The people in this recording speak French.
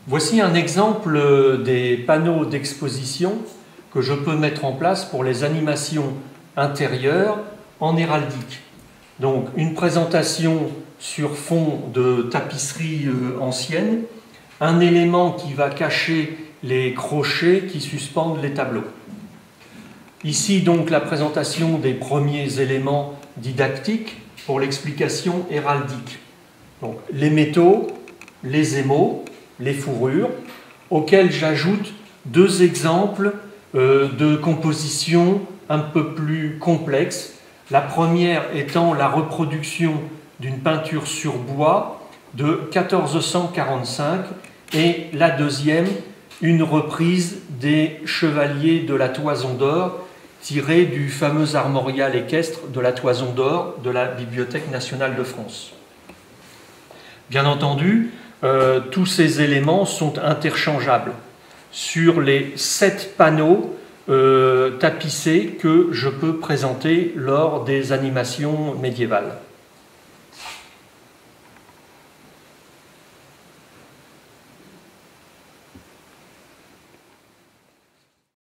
Voici un exemple des panneaux d'exposition que je peux mettre en place pour les animations intérieures en héraldique. Donc une présentation sur fond de tapisserie ancienne, un élément qui va cacher les crochets qui suspendent les tableaux. Ici donc la présentation des premiers éléments didactiques pour l'explication héraldique. Donc les métaux, les émaux, les fourrures, auxquels j'ajoute deux exemples de composition un peu plus complexes. La première étant la reproduction d'une peinture sur bois de 1445 et la deuxième, une reprise des Chevaliers de la Toison d'Or tirée du fameux armorial équestre de la Toison d'Or de la Bibliothèque nationale de France. Bien entendu, tous ces éléments sont interchangeables sur les 7 panneaux tapissés que je peux présenter lors des animations médiévales.